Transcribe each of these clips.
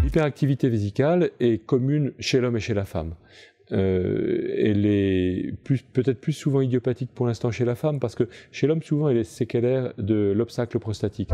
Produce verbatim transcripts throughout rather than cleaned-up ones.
L'hyperactivité vésicale est commune chez l'homme et chez la femme. Euh, elle est peut-être plus souvent idiopathique pour l'instant chez la femme, parce que chez l'homme, souvent, elle est séquelaire de l'obstacle prostatique.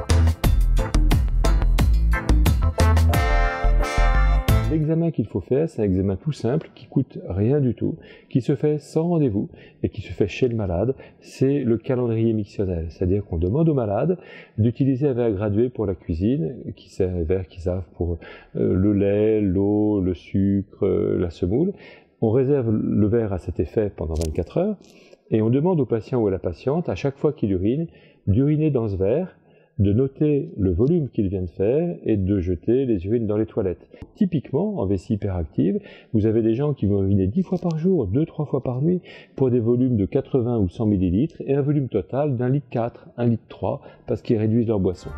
L'examen qu'il faut faire, c'est un examen tout simple, qui coûte rien du tout, qui se fait sans rendez-vous et qui se fait chez le malade. C'est le calendrier mictionnel, c'est-à-dire qu'on demande au malade d'utiliser un verre gradué pour la cuisine, qui sert un verre qui servent pour euh, le lait, l'eau, le sucre, euh, la semoule. On réserve le verre à cet effet pendant vingt-quatre heures et on demande au patient ou à la patiente, à chaque fois qu'il urine, d'uriner dans ce verre, de noter le volume qu'il vient de faire et de jeter les urines dans les toilettes. Typiquement, en vessie hyperactive, vous avez des gens qui vont uriner dix fois par jour, deux trois fois par nuit, pour des volumes de quatre-vingts ou cent millilitres et un volume total d'un litre quatre, un litre trois, parce qu'ils réduisent leur boisson.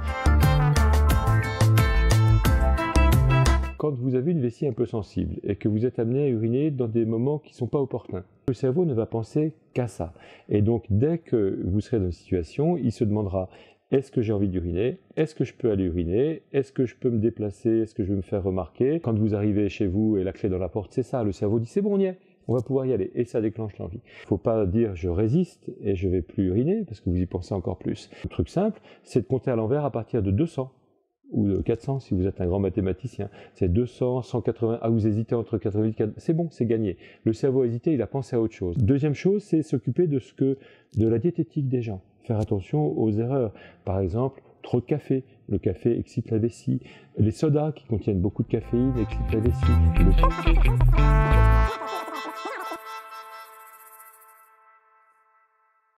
Quand vous avez une vessie un peu sensible et que vous êtes amené à uriner dans des moments qui ne sont pas opportuns, le cerveau ne va penser qu'à ça. Et donc, dès que vous serez dans une situation, il se demandera: est-ce que j'ai envie d'uriner? Est-ce que je peux aller uriner? Est-ce que je peux me déplacer? Est-ce que je vais me faire remarquer? Quand vous arrivez chez vous et la clé dans la porte, c'est ça. Le cerveau dit: c'est bon, on y est, on va pouvoir y aller. Et ça déclenche l'envie. Il ne faut pas dire: je résiste et je ne vais plus uriner, parce que vous y pensez encore plus. Le truc simple, c'est de compter à l'envers à partir de deux cents. Ou de quatre cents si vous êtes un grand mathématicien. C'est deux cents, cent quatre-vingts, ah vous hésitez entre quatre-vingt-dix, quatre-vingts, c'est bon, c'est gagné. Le cerveau a hésité, il a pensé à autre chose. Deuxième chose, c'est s'occuper de ce que, de la diététique des gens. Faire attention aux erreurs. Par exemple, trop de café. Le café excite la vessie. Les sodas qui contiennent beaucoup de caféine excitent la vessie. Le...